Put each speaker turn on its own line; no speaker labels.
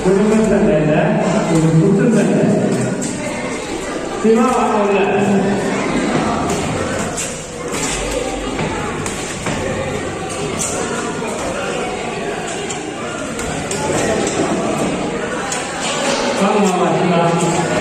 குடும்ப சண்டையில ஒரு குத்து சண்டை சிவா வாங்கல வாங்க மாமா சிவா